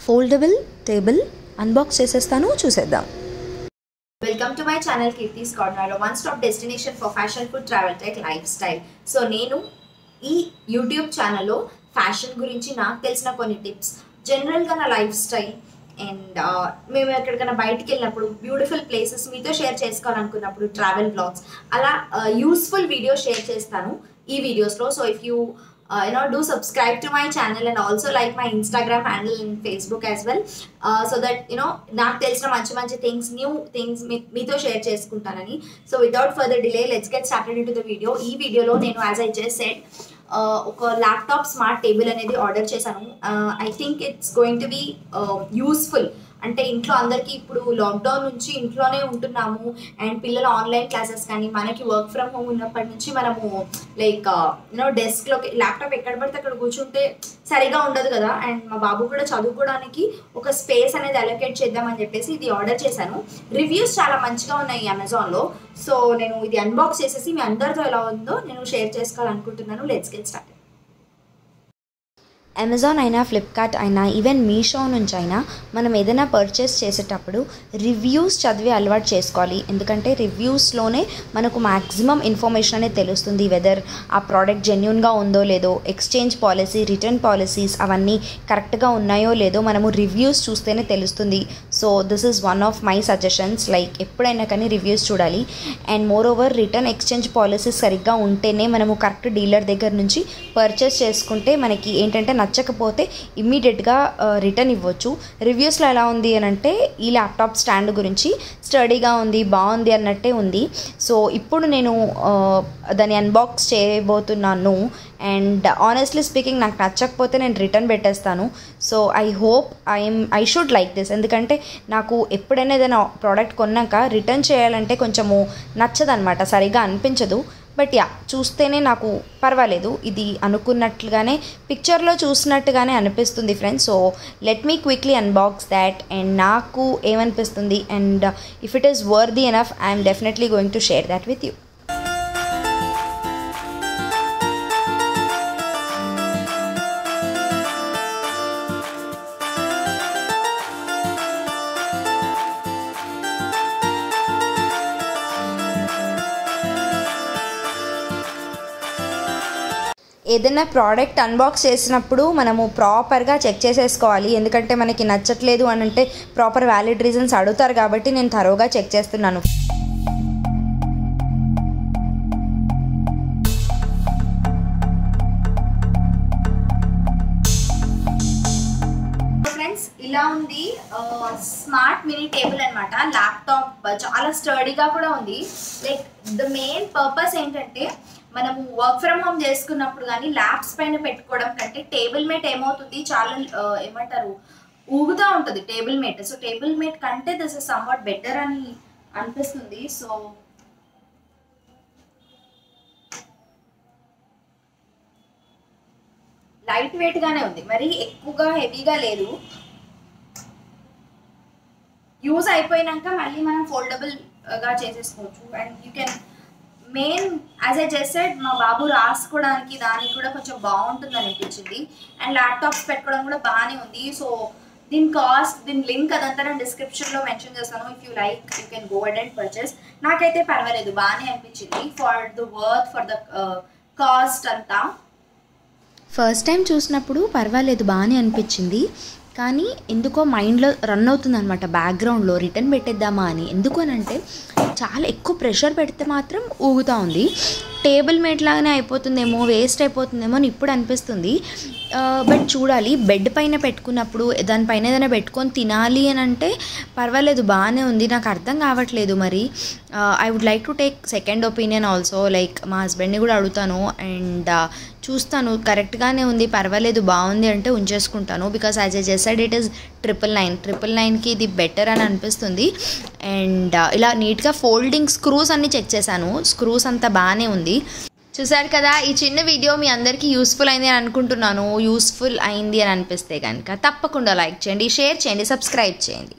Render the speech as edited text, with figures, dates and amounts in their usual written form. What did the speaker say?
foldable table unbox చేసేస్తాను చూసేద్దాం. Welcome to my channel Kirtis Korner, a one-stop destination for fashion, food, travel, tech, lifestyle. So నేను ఈ YouTube ఛానల్లో fashion గురించి నాకు తెలిసిన కొన్ని టిప్స్, జనరల్గా నా లైఫ్ స్టైల్ అండ్ మేము ఎక్కడికైనా బయటికి వెళ్ళినప్పుడు బ్యూటిఫుల్ ప్లేసెస్ మీతో షేర్ చేసుకోవాలనుకున్నప్పుడు ట్రావెల్ బ్లాగ్స్ అలా యూస్ఫుల్ వీడియో షేర్ చేస్తాను ఈ వీడియోస్లో. So if you do subscribe to my channel and also like my Instagram handle and Facebook as well, so that నాకు తెలిసిన మంచి థింగ్స్, న్యూ థింగ్స్ మీతో షేర్ చేసుకుంటానని. So without further delay let's get started into the video. ఈ వీడియోలో నేను as I just said ఒక laptop smart table అనేది ఆర్డర్ చేశాను. I think it's going to be useful. అంటే ఇంట్లో అందరికీ ఇప్పుడు లాక్డౌన్ నుంచి ఇంట్లోనే ఉంటున్నాము అండ్ పిల్లలు ఆన్లైన్ క్లాసెస్ కానీ మనకి వర్క్ ఫ్రమ్ హోమ్ ఉన్నప్పటి నుంచి మనము లైక్ డెస్క్లో ల్యాప్టాప్ ఎక్కడ పడితే అక్కడ కూర్చుంటే సరిగా ఉండదు కదా. అండ్ మా బాబు కూడా చదువుకోవడానికి ఒక స్పేస్ అనేది అలొకేట్ చేద్దామని చెప్పేసి ఇది ఆర్డర్ చేశాను. రివ్యూస్ చాలా మంచిగా ఉన్నాయి అమెజాన్లో. సో నేను ఇది అన్బాక్స్ చేసేసి మీ అందరితో ఎలా ఉందో నేను షేర్ చేసుకోవాలనుకుంటున్నాను. Let's get started. అమెజాన్ అయినా, ఫ్లిప్కార్ట్ అయినా, ఈవెన్ మీషో నుంచి అయినా మనం ఏదైనా పర్చేస్ చేసేటప్పుడు రివ్యూస్ చదివి అలవాటు చేసుకోవాలి. ఎందుకంటే రివ్యూస్లోనే మనకు మ్యాక్సిమం ఇన్ఫర్మేషన్ అనేది తెలుస్తుంది. వెదర్ ఆ ప్రోడక్ట్ జెన్యూన్గా ఉందో లేదో, ఎక్స్చేంజ్ పాలసీ, రిటర్న్ పాలసీస్ అవన్నీ కరెక్ట్గా ఉన్నాయో లేదో మనము రివ్యూస్ చూస్తేనే తెలుస్తుంది. So this is one of my suggestions. Like ఎప్పుడైనా కానీ రివ్యూస్ చూడాలి. And moreover return exchange policies సరిగ్గా ఉంటేనే మనము కరెక్ట్ డీలర్ దగ్గర నుంచి పర్చేస్ చేసుకుంటే మనకి ఏంటంటే నచ్చకపోతే ఇమ్మీడియట్గా రిటర్న్ ఇవ్వచ్చు. రివ్యూస్లో ఎలా ఉంది అని అంటే ఈ ల్యాప్టాప్ స్టాండ్ గురించి స్టడీగా ఉంది, బాగుంది అన్నట్టే ఉంది. సో ఇప్పుడు నేను దాన్ని అన్బాక్స్ చేయబోతున్నాను. అండ్ ఆనెస్ట్లీ స్పీకింగ్ నాకు నచ్చకపోతే నేను రిటర్న్ పెట్టేస్తాను. So I hope I should like this. ఎందుకంటే నాకు ఎప్పుడైనా ఏదైనా ప్రోడక్ట్ కొన్నాక రిటర్న్ చేయాలంటే కొంచెము నచ్చదనమాట, సరిగా అనిపించదు. బట్ యా, చూస్తేనే నాకు పర్వాలేదు, ఇది అనుకున్నట్లుగానే పిక్చర్లో చూసినట్టుగానే అనిపిస్తుంది friends. So let me quickly unbox that and నాకు ఏమనిపిస్తుంది and if it is worthy enough I'm definitely going to share that with you. ఏదైనా ప్రోడక్ట్ అన్బాక్స్ చేసినప్పుడు మనము ప్రాపర్గా చెక్ చేసేసుకోవాలి. ఎందుకంటే మనకి నచ్చట్లేదు అని అంటే ప్రాపర్ వ్యాలిడ్ రీజన్స్ అడుగుతారు కాబట్టి నేను థరోగా చెక్ చేస్తున్నాను. ఫ్రెండ్స్ ఇలా ఉంది స్మార్ట్ మినీ టేబుల్ అనమాట. ల్యాప్టాప్ చాలా స్టడీగా కూడా ఉంది. లైక్ ద మెయిన్ పర్పస్ ఏంటంటే మనము వర్క్ ఫ్రమ్ హోమ్ చేసుకున్నప్పుడు కానీ ల్యాప్స్ పైన పెట్టుకోవడం కంటే టేబుల్ మేట్ ఏమవుతుంది, చాలా ఏమంటారు ఊగుతూ ఉంటుంది table mate. So table mate కంటే దిస్ ఇస్ సమ్వాట్ బెటర్ అని అనిపిస్తుంది. సో లైట్ వెయిట్ గానే ఉంది, మరి ఎక్కువగా హెవీగా లేదు. యూజ్ అయిపోయినాక మళ్ళీ మనం ఫోల్డబుల్ గా చేసేసుకోవచ్చు. And you can main as I just said మా బాబు రాసుకోవడానికి దానికి కూడా కొంచెం బాగుంటుంది అనిపించింది. అండ్ ల్యాప్టాప్స్ పెట్టుకోవడం కూడా బాగానే ఉంది. సో దీని కాస్ట్, దీని లింక్ అదంతా నేను డిస్క్రిప్షన్లో మెన్షన్ చేస్తాను. If you like you can go ahead and purchase. నాకైతే పర్వాలేదు, బాగానే అనిపించింది for the worth, for the cost అంతా. ఫస్ట్ టైం చూసినప్పుడు పర్వాలేదు, బాగానే అనిపించింది. కానీ ఎందుకో మైండ్లో రన్ అవుతుంది అనమాట బ్యాక్గ్రౌండ్లో రిటర్న్ పెట్టేద్దామా అని. ఎందుకు అని అంటే చాలా ఎక్కువ ప్రెషర్ పెడితే మాత్రం ఊగుతూ ఉంది. టేబుల్ మేట్ లాగానే అయిపోతుందేమో, వేస్ట్ అయిపోతుందేమో అని ఇప్పుడు అనిపిస్తుంది. బట్ చూడాలి, బెడ్ పైన పెట్టుకున్నప్పుడు దానిపైన ఏదైనా పెట్టుకొని తినాలి అని అంటే పర్వాలేదు, బాగానే ఉంది. నాకు అర్థం కావట్లేదు మరి. I would like to take second opinion also. Like మా హస్బెండ్ని కూడా అడుగుతాను అండ్ చూస్తాను, కరెక్ట్గానే ఉంది, పర్వాలేదు, బాగుంది అంటే ఉంచేసుకుంటాను. Because as I just said it is 999కి ఇది బెటర్ అని అనిపిస్తుంది. అండ్ ఇలా నీట్గా ఫోల్డింగ్ స్క్రూస్ అన్నీ చెక్ చేశాను, స్క్రూస్ అంతా బాగానే ఉంది. చూసారు కదా, ఈ చిన్న వీడియో మీ అందరికీ యూస్ఫుల్ అయింది అని అనుకుంటున్నాను. యూస్ఫుల్ అయింది అని అనిపిస్తే కనుక తప్పకుండా లైక్ చేయండి, షేర్ చేయండి, సబ్స్క్రైబ్ చేయండి.